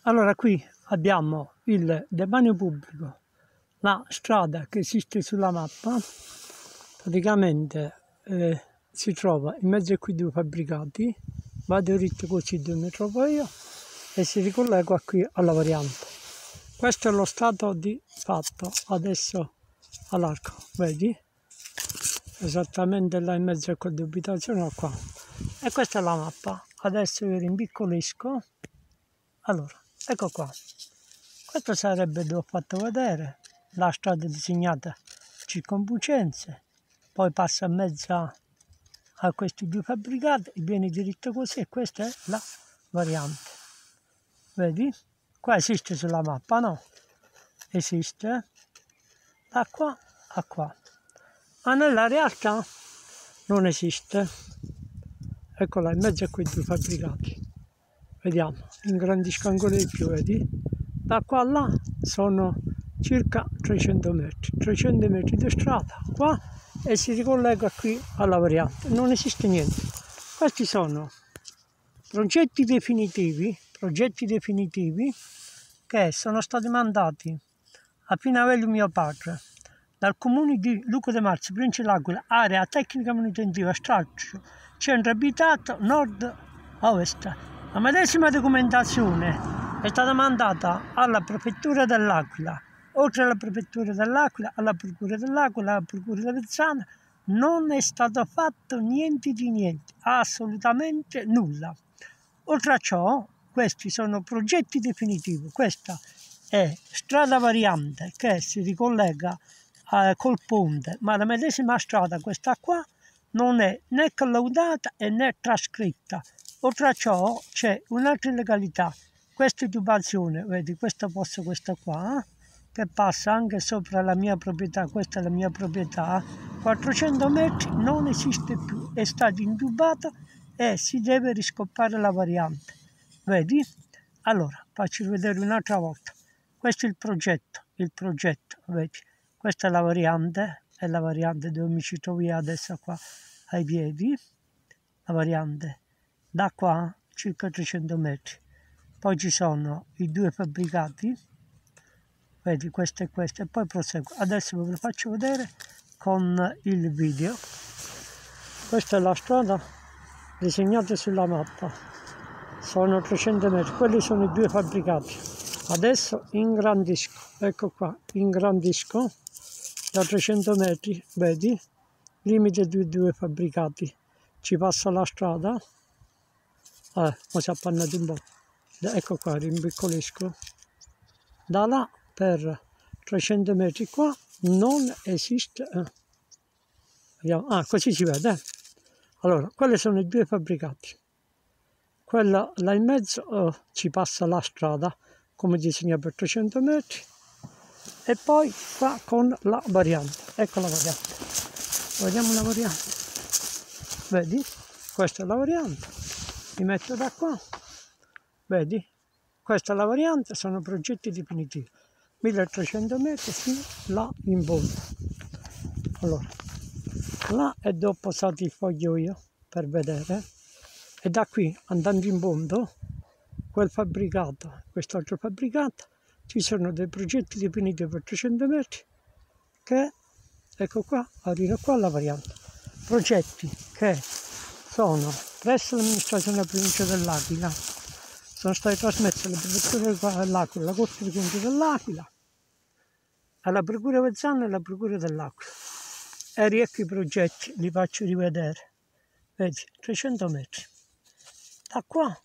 Allora qui abbiamo il demanio pubblico, la strada che esiste sulla mappa, praticamente si trova in mezzo a quei due fabbricati, va diritto così dove mi trovo io e si ricollega qui alla variante. Questo è lo stato di fatto, adesso allargo, vedi? Esattamente là in mezzo a quella dubitazione qua. E questa è la mappa, adesso io rimpiccolisco, allora, ecco qua. Questo sarebbe dove ho fatto vedere la strada disegnata circonfucenze, poi passa in mezzo a questi due fabbricati e viene diritto così e questa è la variante. Vedi? Qua esiste sulla mappa, no? Esiste da qua a qua. Ma nella realtà non esiste. Eccola in mezzo a quei due fabbricati. Vediamo, ingrandisco ancora di più, vedi? Da qua a là sono circa 300 metri, 300 metri di strada qua e si ricollega qui alla variante. Non esiste niente. Questi sono progetti definitivi che sono stati mandati a Pinavello mio padre dal comune di Luca de Marzo, provincia dell'Aquila, area tecnica manutentiva, stralcio, centro abitato, nord-ovest. La medesima documentazione è stata mandata alla prefettura dell'Aquila, oltre alla prefettura dell'Aquila, alla procura dell'Aquila, alla procura di Avezzano. Non è stato fatto niente di niente, assolutamente nulla. Oltre a ciò, questi sono progetti definitivi. Questa è strada variante che si ricollega col ponte, ma la medesima strada, questa qua, non è né collaudata e né trascritta. Oltre a ciò c'è un'altra illegalità, questa tubazione, vedi, questo posto, questa qua, che passa anche sopra la mia proprietà, questa è la mia proprietà, 400 metri non esiste più, è stato intubato e si deve riscoppare la variante. Vedi? Allora, faccio vedere un'altra volta. Questo è il progetto, vedi? Questa è la variante dove mi ci trovo io adesso qua ai piedi, la variante. Da qua circa 300 metri. Poi ci sono i due fabbricati, vedi, questo e questo, e poi proseguo. Adesso ve lo faccio vedere con il video. Questa è la strada disegnata sulla mappa, sono 300 metri, quelli sono i due fabbricati. Adesso ingrandisco, ecco qua, ingrandisco da 300 metri, vedi, limite dei due fabbricati, ci passa la strada, ma si è appannato un po', ecco qua, rimpiccolisco, da là per 300 metri qua non esiste, vediamo, così si vede, Allora, quelli sono i due fabbricati. Quella là in mezzo ci passa la strada, come disegna per 300 metri, e poi qua con la variante. Ecco la variante. Vediamo la variante. Vedi? Questa è la variante. Mi metto da qua. Vedi? Questa è la variante, sono progetti definitivi. 1300 metri fino là in fondo. Allora, là è dove ho posato il foglio io per vedere. E da qui, andando in fondo, quel fabbricato, quest'altro fabbricato, ci sono dei progetti definitivi per 300 metri che, ecco qua, arrivo qua alla variante. Progetti che sono presso l'amministrazione della provincia dell'Aquila, sono stati trasmessi alla prefettura dell'Aquila, alla Corte dei Conti dell'Aquila, alla Procura di Avezzano e alla Procura dell'Aquila. E ecco i progetti, li faccio rivedere. Vedi, 300 metri. Da qua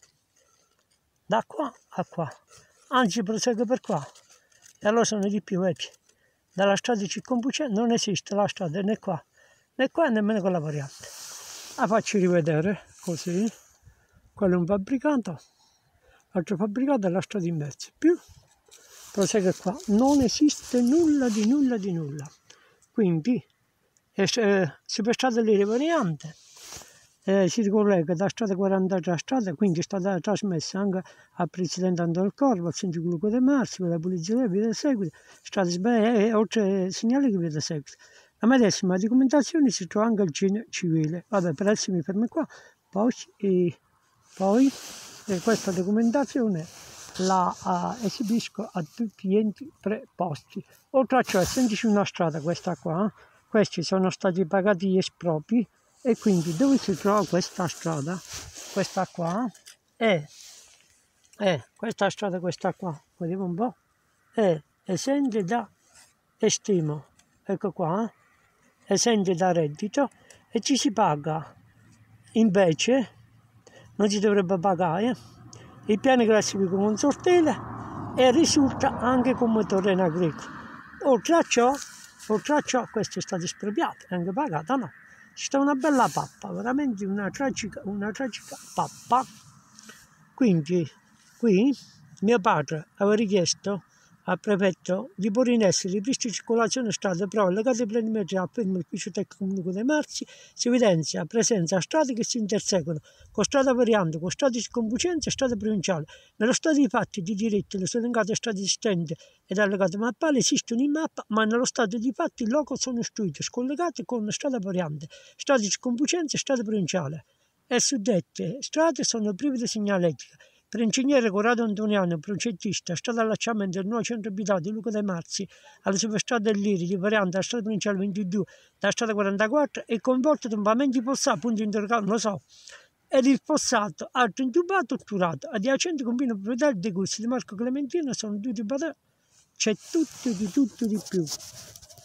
a qua, anzi prosegue per qua, e allora sono di più, vedi, dalla strada di circonfucenza non esiste la strada né qua e nemmeno con la variante. La faccio rivedere così, quello è un fabbricato, l'altro fabbricato è la strada in mezzo, più prosegue qua, non esiste nulla di nulla, quindi si può stare lì le variante. Si ricollega da strada 43 a strada, quindi è stata trasmessa anche al Presidente Antonio Corvo, al Sindaco Luca De Marzo, per la Polizia e via da seguito, strade sbagliate e oltre segnali che via da seguito. La medesima documentazione si trova anche al Genio Civile. Vabbè, per adesso mi fermo qua, poi questa documentazione la esibisco a tutti gli enti preposti. Oltre a ciò, essendoci una strada, questa qua, questi sono stati pagati gli espropri, e quindi dove si trova questa strada? Questa qua è questa strada, questa qua, vediamo un po', è esente da estimo, ecco qua, esente da reddito, e ci si paga, invece non si dovrebbe pagare il piano classifico consortile e risulta anche come terreno agricolo. Oltre a ciò, questo è stato espropriato e anche pagato, no? Ci sta una bella pappa, veramente una tragica pappa. Quindi qui mio padre aveva richiesto al prefetto di porre in essere il ripristino di circolazione strade, però allegate planimetri al fermo ufficio tecnico comunico dei Marzi si evidenzia presenza a strade che si interseguono con strada variante, con strade di circonfugenza e strade provinciali. Nello stato di fatti di diritto le elencate strade esistenti ed allegate mappali esistono in mappa, ma nello stato di fatti il loco sono istruite, scollegate con strada variante, strade di circonfugenza e strade provinciali. E suddette strade sono prive di segnaletica. Per ingegnere Corrado Antoniano, progettista, strada allacciamento del nuovo centro abitato di Luca dei Marzi, alla superstrada dell'Iri, di variante alla strada provinciale 22, dalla strada 44, è coinvolto da un pavimento fossato, punto interrogato, non lo so, ed il fossato, altro intubato, otturato, adiacente confine proprietario dei gusti di Marco Clementino, sono due tubati, c'è tutto di più.